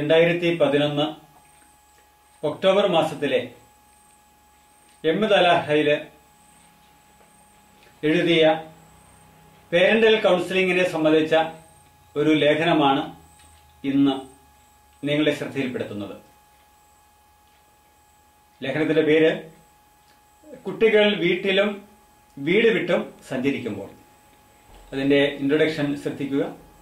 2011 October മാസത്തിലെ എം.ദലാഹയിൽ എഴുതിയ parental കൗൺസിലിംഗിനെ സംബന്ധിച്ച ഒരു ലേഖനമാണ് ഇന്ന് നിങ്ങളുടെ ശ്രദ്ധയിൽപ്പെടുത്തുന്നത്. ലേഖനത്തിന്റെ പേര് കുട്ടികൾ വീട്ടിലും വീട് വിട്ടും സഞ്ചരിക്കുമ്പോൾ. അതിന്റെ ഇൻട്രൊഡക്ഷൻ ശ്രദ്ധിക്കുക.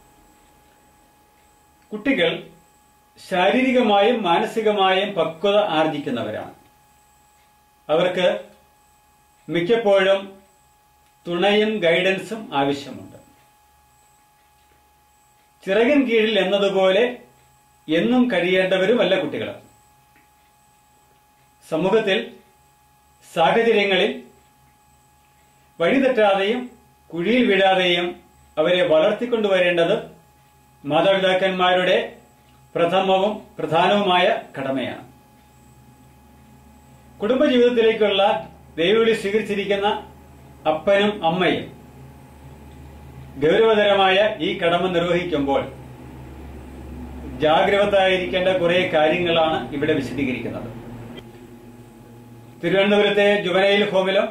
കുട്ടികൾ ശാരീരികമായും മാനസികമായും പക്വത ആർജിക്കുന്നവരാണ്. അവർക്ക് മിക്കപ്പോഴും തുണയും ഗൈഡൻസും ആവശ്യമുണ്ട്. ചിറകിൻ കീഴിൽ എന്നതുപോലെ എന്നും കഴിയേണ്ടവരുമല്ല കുട്ടികൾ. സമൂഹത്തിൽ, സാഹചര്യങ്ങളിൽ വഴിതെറ്റാതെയും കുഴിയിൽ വീഴാതെയും അവരെ വളർത്തിക്കൊണ്ടുവരേണ്ടത് മാതാപിതാക്കന്മാരുടെ പ്രഥമവും പ്രധാനവുമായ കടമയാണ്. കുടുംബജീവിതത്തിലേക്കുള്ള ദൈവവിളി സ്വീകരിച്ചിരിക്കുന്ന അപ്പനും അമ്മയും ഗൗരവതരമായ ഈ കടമ നിർവഹിക്കുമ്പോൾ ജാഗ്രതയായിരിക്കേണ്ട കുറെ കാര്യങ്ങളാണ് ഇവിടെ വിശദീകരിക്കുന്നത്. തിരുവനന്തപുരത്തെ ജുവനൈൽ ഹോമിലും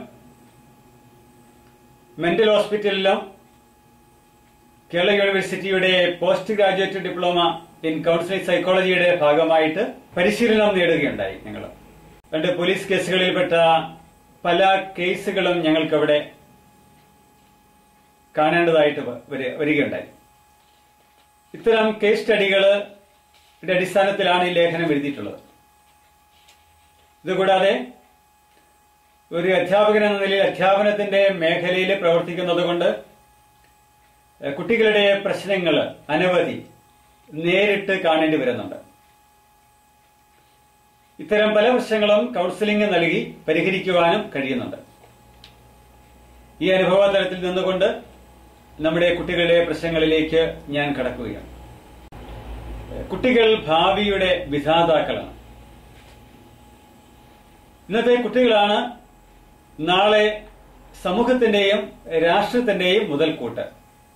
മെന്റൽ ഹോസ്പിറ്റലിലും കേരള യൂണിവേഴ്സിറ്റിയുടെ post graduate diploma in counselling സൈക്കോളജിയുടെ ഭാഗമായിട്ട് പരിശീലനം നേടുകയുണ്ടായി. ഞങ്ങൾ 2 പോലീസ് കേസുകളിൽപ്പെട്ട പല കേസുകളും ഞങ്ങൾക്കവിടെ കാണേണ്ടതായിട്ട് വരികയുണ്ടായി. ഇത്തരം കേസ് സ്റ്റഡികളുടെ അടിസ്ഥാനത്തിലാണ് ഈ ലേഖനം എഴുതിയിട്ടുള്ളത്. ഇതുകൂടാതെ ഒരു അധ്യാപകൻ എന്ന നിലയിൽ അധ്യാപനത്തിന്റെ മേഖലയിൽ പ്രവർത്തിക്കുന്നത് കൊണ്ട് കുട്ടികളുടെ പ്രശ്നങ്ങൾ അനവധി നേരിട്ട് കാണേണ്ടി വരുന്നുണ്ട്. ഇത്തരം പല പ്രശ്നങ്ങളും കൗൺസിലിംഗ് നൽകി പരിഹരിക്കുവാനും കഴിയുന്നുണ്ട്. ഈ അനുഭവ തലത്തിൽ നിന്നുകൊണ്ട് നമ്മുടെ കുട്ടികളുടെ പ്രശ്നങ്ങളിലേക്ക് ഞാൻ കടക്കുകയാണ്. കുട്ടികൾ ഭാവിയുടെ വിധാതാക്കളാണ്. ഇന്നത്തെ കുട്ടികളാണ് നാളെ സമൂഹത്തിന്റെയും രാഷ്ട്രത്തിന്റെയും മുതൽക്കൂട്ട്.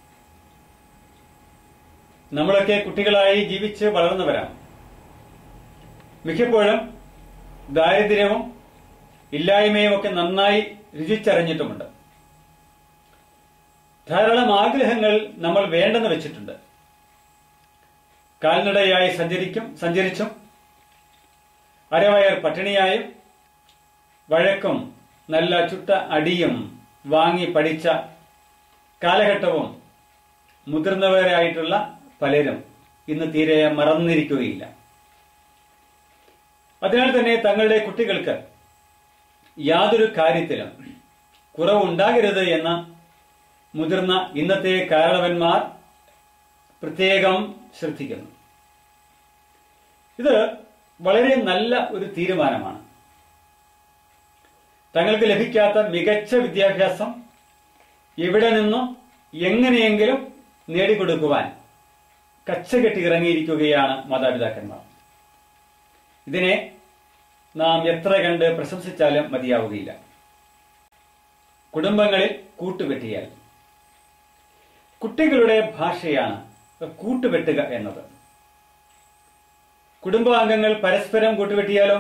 നമ്മളൊക്കെ കുട്ടികളായി ജീവിച്ച് വളർന്നവരാണ്. മിക്കപ്പോഴും ദാരിദ്ര്യവും ഇല്ലായ്മയും ഒക്കെ നന്നായി രുചിച്ചറിഞ്ഞിട്ടുമുണ്ട്. ധാരാളം നമ്മൾ വേണ്ടെന്ന് വെച്ചിട്ടുണ്ട്. കാൽനടയായി സഞ്ചരിച്ചും അരവയർ പട്ടിണിയായും വഴക്കും നല്ല ചുട്ട അടിയും വാങ്ങി പഠിച്ച കാലഘട്ടവും മുതിർന്നവരായിട്ടുള്ള പലരും ഇന്ന് തീരെ മറന്നിരിക്കുകയില്ല. അതിനാൽ തന്നെ തങ്ങളുടെ കുട്ടികൾക്ക് യാതൊരു കാര്യത്തിലും കുറവുണ്ടാകരുത് എന്ന് മുതിർന്ന ഇന്നത്തെ കാരണവന്മാർ പ്രത്യേകം ശ്രദ്ധിക്കുന്നു. ഇത് വളരെ നല്ല ഒരു തീരുമാനമാണ്. തങ്ങൾക്ക് ലഭിക്കാത്ത മികച്ച വിദ്യാഭ്യാസം എവിടെ നിന്നും എങ്ങനെയെങ്കിലും നേടിക്കൊടുക്കുവാൻ കച്ചകെട്ടി ഇറങ്ങിയിരിക്കുകയാണ് മാതാപിതാക്കന്മാർ. ഇതിനെ നാം എത്ര കണ്ട് പ്രശംസിച്ചാലും മതിയാവുകയില്ല. കുടുംബങ്ങളിൽ കൂട്ടുകെട്ടിയാൽ കുട്ടികളുടെ ഭാഷയാണ് കൂട്ടുകെട്ടുക എന്നത്. കുടുംബാംഗങ്ങൾ പരസ്പരം കൂട്ടുകെട്ടിയാലോ?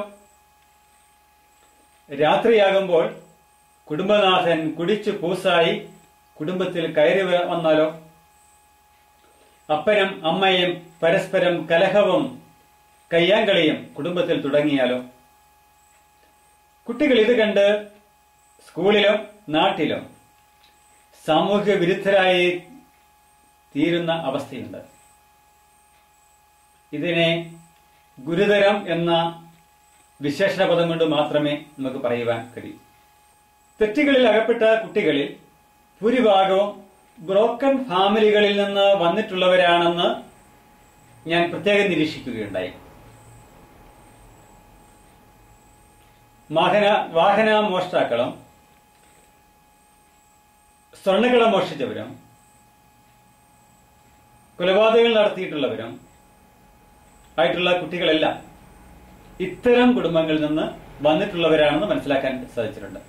രാത്രിയാകുമ്പോൾ കുടുംബനാഥൻ കുടിച്ചു പൂസായി കുടുംബത്തിൽ കയറി വന്നാലോ? അപ്പനും അമ്മയും പരസ്പരം കലഹവും കയ്യാങ്കളിയും കുടുംബത്തിൽ തുടങ്ങിയാലോ? കുട്ടികൾ ഇത് കണ്ട് സ്കൂളിലും നാട്ടിലും സാമൂഹിക വിരുദ്ധരായി തീരുന്ന അവസ്ഥയുണ്ട്. ഇതിനെ ഗുരുതരം എന്ന വിശേഷണ പദം കൊണ്ട് മാത്രമേ നമുക്ക് പറയുവാൻ കഴിയൂ. തെറ്റുകളിൽ അകപ്പെട്ട കുട്ടികളിൽ ഭൂരിഭാഗവും ബ്രോക്കൺ ഫാമിലികളിൽ നിന്ന് വന്നിട്ടുള്ളവരാണെന്ന് ഞാൻ പ്രത്യേകം നിരീക്ഷിക്കുകയുണ്ടായി. വാഹന മോഷ്ടാക്കളും സ്വർണ്ണക്കട മോഷ്ടിച്ചവരും കൊലപാതകങ്ങൾ നടത്തിയിട്ടുള്ളവരും ആയിട്ടുള്ള കുട്ടികളെല്ലാം ഇത്തരം കുടുംബങ്ങളിൽ നിന്ന് വന്നിട്ടുള്ളവരാണെന്ന് മനസ്സിലാക്കാൻ സാധിച്ചിട്ടുണ്ട്.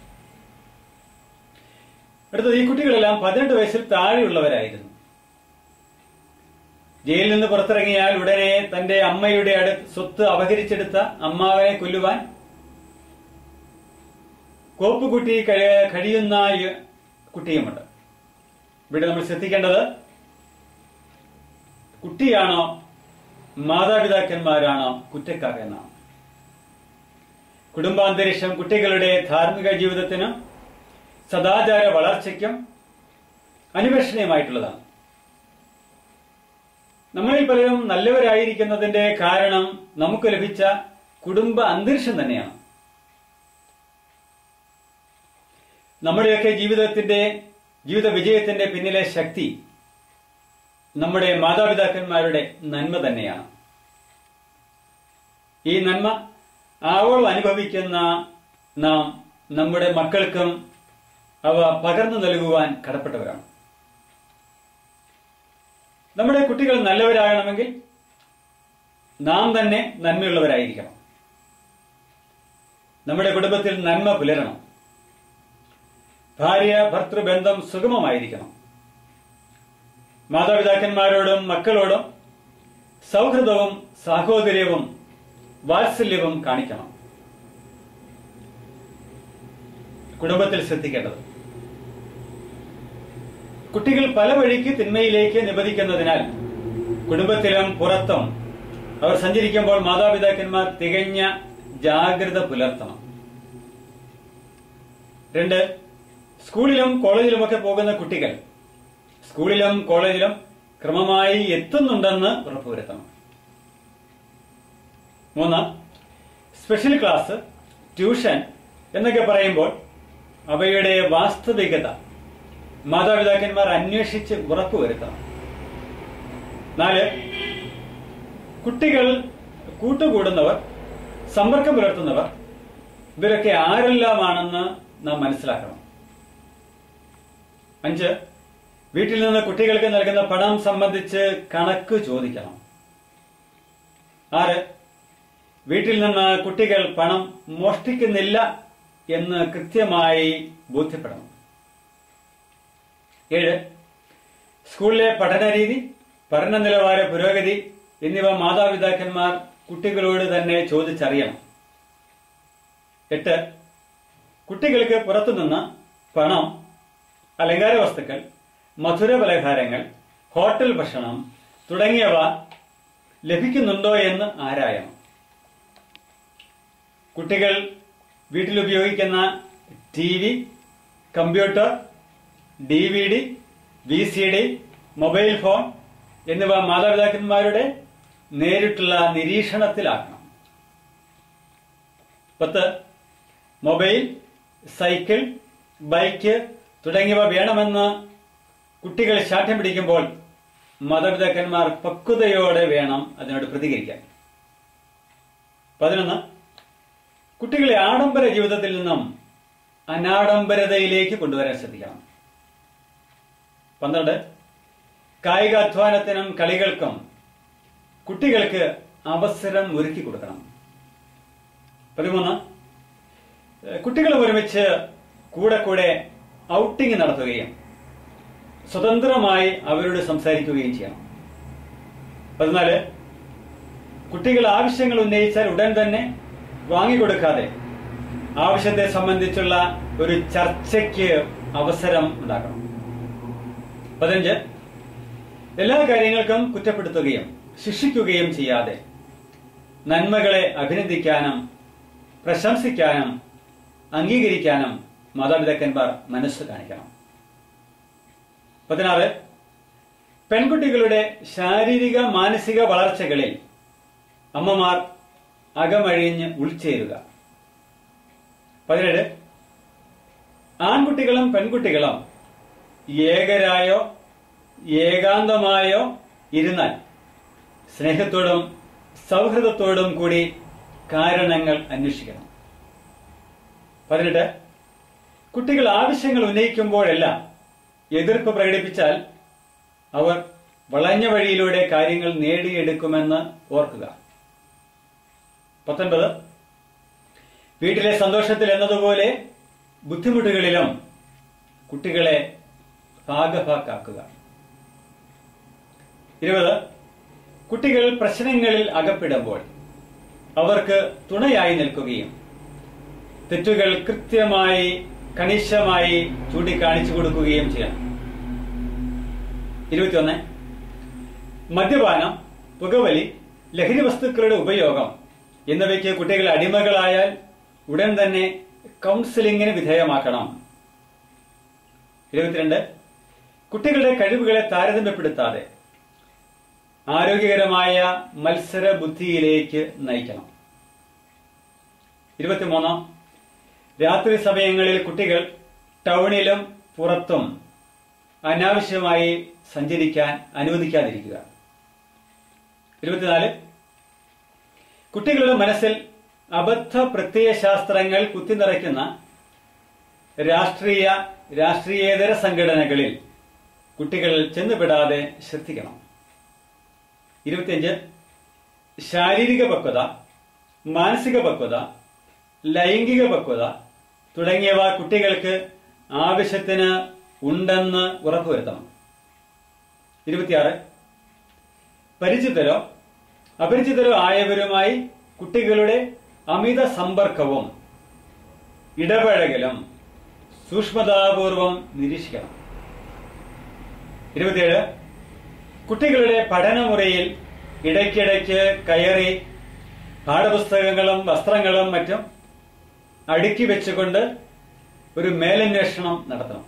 അടുത്തത്, ഈ കുട്ടികളെല്ലാം 18 വയസ്സിൽ താഴെയുള്ളവരായിരുന്നു. ജയിലിൽ നിന്ന് പുറത്തിറങ്ങിയാൽ ഉടനെ തന്റെ അമ്മയുടെ സ്വത്ത് അപഹരിച്ചെടുത്ത അമ്മാവനെ കൊല്ലുവാൻ കോപ്പുകുട്ടി കഴിയുന്ന കുട്ടിയുമുണ്ട്. ഇവിടെ നമ്മൾ ശ്രദ്ധിക്കേണ്ടത് കുട്ടിയാണോ മാതാപിതാക്കന്മാരാണോ കുറ്റക്കാർ എന്നാണ്. കുടുംബാന്തരീക്ഷം കുട്ടികളുടെ ധാർമ്മിക ജീവിതത്തിനും സദാചാര വളർച്ചയ്ക്കും അനിവേഷണീയമായിട്ടുള്ളതാണ്. നമ്മളിൽ പലരും നല്ലവരായിരിക്കുന്നതിന്റെ കാരണം നമുക്ക് ലഭിച്ച കുടുംബ അന്തരീക്ഷം തന്നെയാണ്. നമ്മുടെയൊക്കെ ജീവിത വിജയത്തിന്റെ പിന്നിലെ ശക്തി നമ്മുടെ മാതാപിതാക്കന്മാരുടെ നന്മ തന്നെയാണ്. ഈ നന്മ ആവോളം അനുഭവിക്കുന്ന നാം നമ്മുടെ മക്കൾക്കും അവ പകർന്നു നൽകുവാൻ കടപ്പെട്ടവരാണ്. നമ്മുടെ കുട്ടികൾ നല്ലവരാകണമെങ്കിൽ നാം തന്നെ നന്മയുള്ളവരായിരിക്കണം. നമ്മുടെ കുടുംബത്തിൽ നന്മ പുലരണം. ഭാര്യ ഭർത്തൃബന്ധം സുഗമമായിരിക്കണം. മാതാപിതാക്കന്മാരോടും മക്കളോടും സൗഹൃദവും സാഹോദര്യവും വാത്സല്യവും കാണിക്കണം. കുടുംബത്തിൽ ശ്രദ്ധിക്കേണ്ടത് കുട്ടികൾ പല വഴിക്ക് തിന്മയിലേക്ക് നിപതിക്കുന്നതിനാൽ കുടുംബത്തിലും പുറത്തും അവർ സഞ്ചരിക്കുമ്പോൾ മാതാപിതാക്കന്മാർ തികഞ്ഞ ജാഗ്രത പുലർത്തണം. 2. സ്കൂളിലും കോളേജിലുമൊക്കെ പോകുന്ന കുട്ടികൾ സ്കൂളിലും കോളേജിലും ക്രമമായി എത്തുന്നുണ്ടെന്ന് ഉറപ്പുവരുത്തണം. 3. സ്പെഷ്യൽ ക്ലാസ്, ട്യൂഷൻ എന്നൊക്കെ പറയുമ്പോൾ അവയുടെ വാസ്തവികത മാതാപിതാക്കന്മാർ അന്വേഷിച്ച് ഉറപ്പുവരുത്തണം. 4. കുട്ടികൾ കൂട്ടുകൂടുന്നവർ, സമ്പർക്കം പുലർത്തുന്നവർ ഇവരൊക്കെ ആരെല്ലാമാണെന്ന് നാം മനസ്സിലാക്കണം. 5. വീട്ടിൽ നിന്ന് കുട്ടികൾക്ക് നൽകുന്ന പണം സംബന്ധിച്ച് കണക്ക് ചോദിക്കണം. 6. വീട്ടിൽ നിന്ന് കുട്ടികൾ പണം മോഷ്ടിക്കുന്നില്ല എന്ന് കൃത്യമായി ബോധ്യപ്പെടണം. 7. സ്കൂളിലെ പഠനരീതി, പഠന നിലവാര പുരോഗതി എന്നിവ മാതാപിതാക്കന്മാർ കുട്ടികളോട് തന്നെ ചോദിച്ചറിയണം. 8. കുട്ടികൾക്ക് പുറത്തുനിന്ന് പണം, അലങ്കാര വസ്തുക്കൾ, മധുര പലഹാരങ്ങൾ, ഹോട്ടൽ ഭക്ഷണം തുടങ്ങിയവ ലഭിക്കുന്നുണ്ടോ എന്ന് ആരായണം. കുട്ടികൾ വീട്ടിൽ ഉപയോഗിക്കുന്ന TV, computer, DVD, VCD, mobile phone എന്നിവ മാതാപിതാക്കന്മാരുടെ നേരിട്ടുള്ള നിരീക്ഷണത്തിലാക്കണം. 10. മൊബൈൽ, സൈക്കിൾ, ബൈക്ക് തുടങ്ങിയവ വേണമെന്ന് കുട്ടികൾ ശാഠ്യം പിടിക്കുമ്പോൾ മാതാപിതാക്കന്മാർ പക്വതയോടെ വേണം അതിനോട് പ്രതികരിക്കാൻ. 11. കുട്ടികളെ ആഡംബര ജീവിതത്തിൽ നിന്നും അനാഡംബരതയിലേക്ക് കൊണ്ടുവരാൻ ശ്രദ്ധിക്കണം. 12. കായികാധ്വാനത്തിനും കളികൾക്കും കുട്ടികൾക്ക് അവസരം ഒരുക്കി കൊടുക്കണം. 13. കുട്ടികൾ ഒരുമിച്ച് കൂടെ ഔട്ടിംഗ് നടത്തുകയും സ്വതന്ത്രമായി അവരോട് സംസാരിക്കുകയും ചെയ്യണം. 14. കുട്ടികൾ ആവശ്യങ്ങൾ ഉന്നയിച്ചാൽ ഉടൻ തന്നെ വാങ്ങിക്കൊടുക്കാതെ ആവശ്യത്തെ സംബന്ധിച്ചുള്ള ഒരു ചർച്ചയ്ക്ക് അവസരം ഉണ്ടാക്കണം. 15. എല്ലാ കാര്യങ്ങൾക്കും കുറ്റപ്പെടുത്തുകയും ശിക്ഷിക്കുകയും ചെയ്യാതെ നന്മകളെ അഭിനന്ദിക്കാനും പ്രശംസിക്കാനും അംഗീകരിക്കാനും മാതാപിതാക്കന്മാർ മനസ്സ് കാണിക്കണം. 16. പെൺകുട്ടികളുടെ ശാരീരിക മാനസിക വളർച്ചകളിൽ അമ്മമാർ അകമഴിഞ്ഞ് ഉൾച്ചേരുക. 17. ആൺകുട്ടികളും പെൺകുട്ടികളും ഏകരായോ ഏകാന്തമായോ ഇരുന്നാൽ സ്നേഹത്തോടും സൗഹൃദത്തോടും കൂടി കാരണങ്ങൾ അന്വേഷിക്കണം. 18. കുട്ടികൾ ആവശ്യങ്ങൾ ഉന്നയിക്കുമ്പോഴെല്ലാം എതിർപ്പ് പ്രകടിപ്പിച്ചാൽ അവർ വളഞ്ഞ വഴിയിലൂടെ കാര്യങ്ങൾ നേടിയെടുക്കുമെന്ന് ഓർക്കുക. 19. വീട്ടിലെ സന്തോഷത്തിൽ എന്നതുപോലെ ബുദ്ധിമുട്ടുകളിലും കുട്ടികളെ ഭാഗഭാക്കാക്കുക. 20. കുട്ടികൾ പ്രശ്നങ്ങളിൽ അകപ്പെടുമ്പോൾ അവർക്ക് തുണയായി നിൽക്കുകയും തെറ്റുകൾ കൃത്യമായി കണിശമായി ചൂണ്ടിക്കാണിച്ചു കൊടുക്കുകയും ചെയ്യണം. 21. മദ്യപാനം, പുകവലി, ലഹരി വസ്തുക്കളുടെ ഉപയോഗം എന്നിവയ്ക്ക് കുട്ടികൾ അടിമകളായാൽ ഉടൻ തന്നെ കൗൺസിലിംഗിന് വിധേയമാക്കണം. 22. കുട്ടികളുടെ കഴിവുകളെ താരതമ്യപ്പെടുത്താതെ ആരോഗ്യകരമായ മത്സര ബുദ്ധിയിലേക്ക് നയിക്കണം. 23. രാത്രി സമയങ്ങളിൽ കുട്ടികൾ ടൗണിലും പുറത്തും അനാവശ്യമായി സഞ്ചരിക്കാൻ അനുവദിക്കാതിരിക്കുക. 24. കുട്ടികളുടെ മനസ്സിൽ അബദ്ധ പ്രത്യയശാസ്ത്രങ്ങൾ കുത്തിനിറയ്ക്കുന്ന രാഷ്ട്രീയേതര സംഘടനകളിൽ കുട്ടികൾ ചെന്നുപെടാതെ ശ്രദ്ധിക്കണം. 25. ശാരീരിക പക്വത, മാനസിക പക്വത, ലൈംഗിക പക്വത തുടങ്ങിയവ കുട്ടികൾക്ക് ആവശ്യത്തിന് ഉണ്ടെന്ന് ഉറപ്പുവരുത്തണം. 26. പരിചിതരോ അപരിചിതരോ ആയവരുമായി കുട്ടികളുടെ അമിത സമ്പർക്കവും ഇടപഴകലും സൂക്ഷ്മതാപൂർവം നിരീക്ഷിക്കണം. 27. കുട്ടികളുടെ പഠനമുറിയിൽ ഇടയ്ക്കിടയ്ക്ക് കയറി പാഠപുസ്തകങ്ങളും വസ്ത്രങ്ങളും മറ്റും അടുക്കി വെച്ചുകൊണ്ട് ഒരു മേലന്വേഷണം നടത്തണം.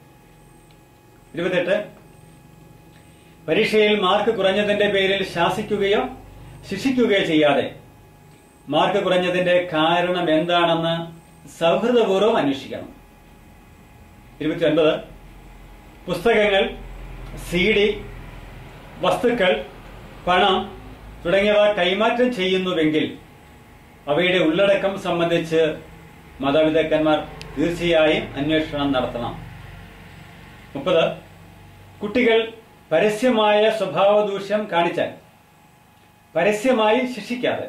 28. പരീക്ഷയിൽ മാർക്ക് കുറഞ്ഞതിന്റെ പേരിൽ ശാസിക്കുകയോ ശിക്ഷിക്കുകയോ ചെയ്യാതെ മാർക്ക് കുറഞ്ഞതിന്റെ കാരണം എന്താണെന്ന് സൗഹൃദപൂർവ്വം അന്വേഷിക്കണം. 29. പുസ്തകങ്ങൾ, CD, വസ്തുക്കൾ, പണം തുടങ്ങിയവ കൈമാറ്റം ചെയ്യുന്നുവെങ്കിൽ അവയുടെ ഉള്ളടക്കം സംബന്ധിച്ച് മാതാപിതാക്കന്മാർ തീർച്ചയായും അന്വേഷണം നടത്തണം. 30. കുട്ടികൾ പരസ്യമായ സ്വഭാവദൂഷ്യം കാണിച്ചാൽ പരസ്യമായി ശിക്ഷിക്കാതെ,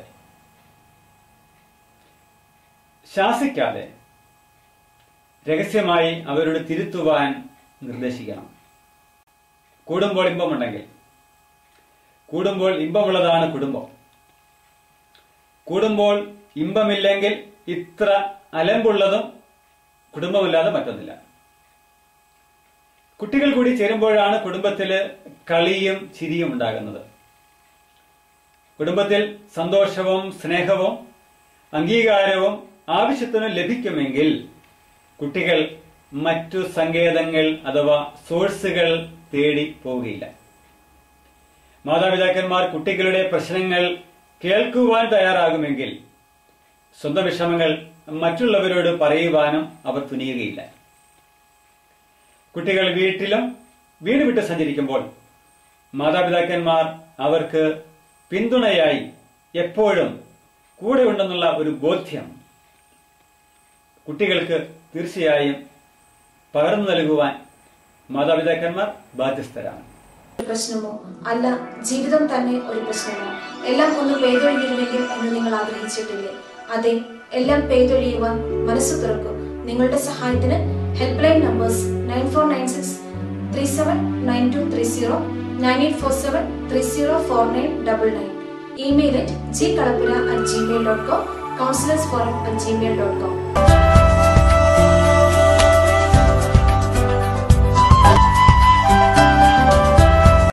ശാസിക്കാതെ രഹസ്യമായി അവരോട് തിരുത്തുവാൻ നിർദ്ദേശിക്കണം. കൂടുമ്പോൾ ഇമ്പമുണ്ടെങ്കിൽ, കൂടുമ്പോൾ ഇമ്പമുള്ളതാണ് കുടുംബം. കൂടുമ്പോൾ ഇമ്പമില്ലെങ്കിൽ ഇത്ര അലമ്പുള്ളതും കുടുംബമില്ലാതെ മറ്റൊന്നില്ല. കുട്ടികൾ കൂടി ചേരുമ്പോഴാണ് കുടുംബത്തില് കളിയും ചിരിയും ഉണ്ടാകുന്നത്. കുടുംബത്തിൽ സന്തോഷവും സ്നേഹവും അംഗീകാരവും ആവശ്യത്തിന് ലഭിക്കുമെങ്കിൽ കുട്ടികൾ മറ്റു സങ്കേതങ്ങൾ അഥവാ സോഴ്സുകൾ തേടി പോവുകയില്ല. മാതാപിതാക്കന്മാർ കുട്ടികളുടെ പ്രശ്നങ്ങൾ കേൾക്കുവാൻ തയ്യാറാകുമെങ്കിൽ സ്വന്തം വിഷമങ്ങൾ മറ്റുള്ളവരോട് പറയുവാനും അവർ തുനിയുകയില്ല. കുട്ടികൾ വീട്ടിലും വീട് വിട്ട് സഞ്ചരിക്കുമ്പോൾ മാതാപിതാക്കന്മാർ അവർക്ക് പിന്തുണയായി എപ്പോഴും കൂടെ ഉണ്ടെന്നുള്ള ഒരു ബോധ്യം കുട്ടികൾക്ക് തീർച്ചയായും പകർന്നു നൽകുവാൻ മാതാപിതാക്കന്മാർ ബാധ്യസ്ഥരാണ്. പ്രശ്നമോ അല്ല ജീവിതം തന്നെ ഒരു പ്രശ്നമോ? എല്ലാം ഒന്ന് പെയ്തൊഴിഞ്ഞിരുന്നെങ്കിൽ എന്ന് നിങ്ങൾ ആഗ്രഹിച്ചിട്ടില്ലേ? അതെ, എല്ലാം പെയ്തൊഴിയുവാൻ മനസ്സ് തുറക്കും. നിങ്ങളുടെ സഹായത്തിന് help line numbers 9496379230, 9847304999, email @gkalapura@gmail.com, counselorsforum@gmail.com.